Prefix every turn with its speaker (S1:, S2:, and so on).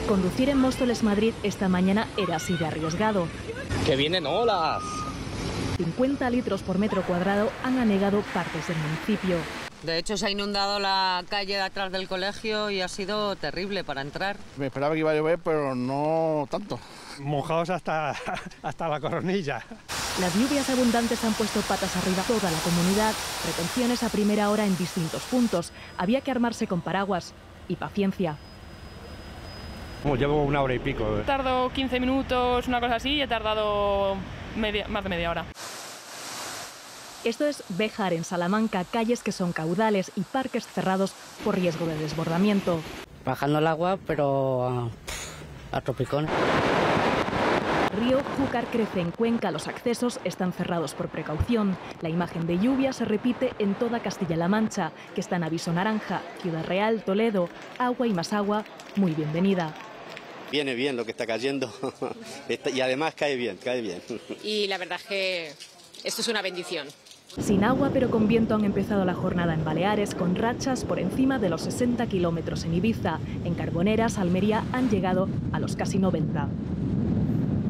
S1: Conducir en Móstoles, Madrid, esta mañana era así de arriesgado.
S2: ¡Que vienen olas!
S1: 50 litros por metro cuadrado han anegado partes del municipio.
S3: De hecho, se ha inundado la calle de atrás del colegio y ha sido terrible para entrar.
S4: Me esperaba que iba a llover, pero no tanto.
S5: Mojados hasta la coronilla.
S1: Las lluvias abundantes han puesto patas arriba toda la comunidad. Retenciones a primera hora en distintos puntos. Había que armarse con paraguas y paciencia.
S5: Llevo 1 hora y pico.
S6: Tardo 15 minutos, una cosa así, y he tardado más de media hora.
S1: Esto es Béjar, en Salamanca, calles que son caudales y parques cerrados por riesgo de desbordamiento.
S7: Bajando el agua, pero a tropicón.
S1: Río Júcar crece en Cuenca, los accesos están cerrados por precaución. La imagen de lluvia se repite en toda Castilla-La Mancha, que está en aviso naranja. Ciudad Real, Toledo, agua y más agua, muy bienvenida.
S8: Viene bien lo que está cayendo y además cae bien, cae bien.
S9: Y la verdad es que esto es una bendición.
S1: Sin agua pero con viento han empezado la jornada en Baleares, con rachas por encima de los 60 kilómetros en Ibiza. En Carboneras, Almería, han llegado a los casi 90.